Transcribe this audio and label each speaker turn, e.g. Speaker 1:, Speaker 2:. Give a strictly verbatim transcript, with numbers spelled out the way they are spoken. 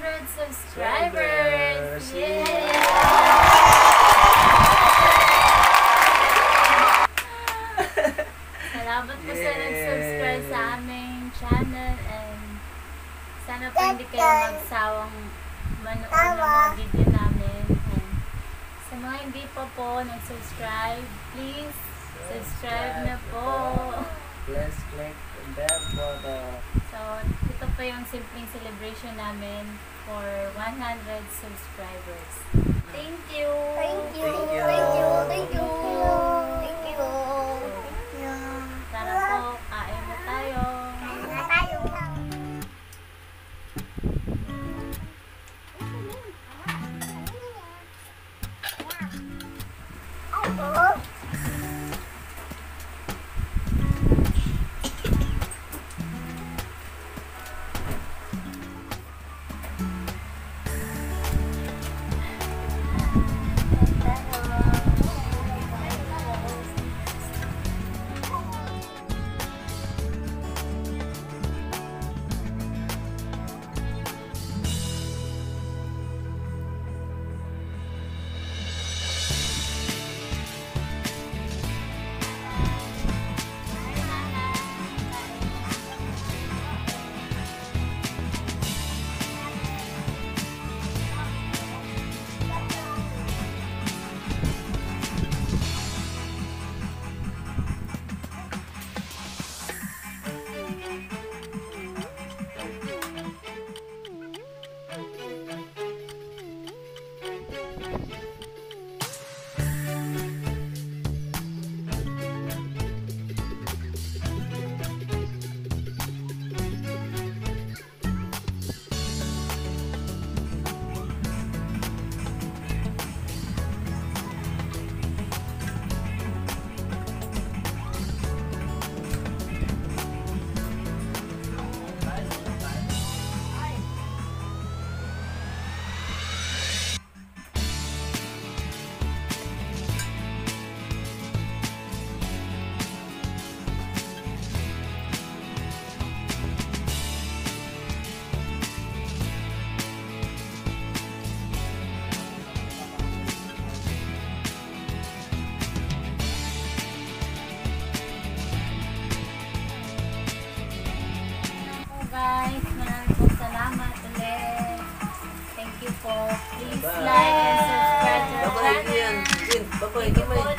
Speaker 1: hundred subscribers! Yay! Salamat po sa nag-subscribe sa aming channel and sana po hindi kayo magsawang manood ng mga video namin. And sa mga hindi pa po nag-subscribe, please subscribe na po.
Speaker 2: Let's click the bell button.
Speaker 1: So, ito po yung simpleng celebration namin for one hundred subscribers. Thank you!
Speaker 3: Thank you!
Speaker 2: Thank you!
Speaker 3: Thank you! Thank you! Thank you!
Speaker 1: Tara po, kain na tayo!
Speaker 3: Kain na tayo!
Speaker 1: Guys, maraming po salamat ulit. Thank you po. Please like and subscribe to our channel.
Speaker 2: Bye-bye, Ian. Ian, bye-bye.
Speaker 1: Thank you po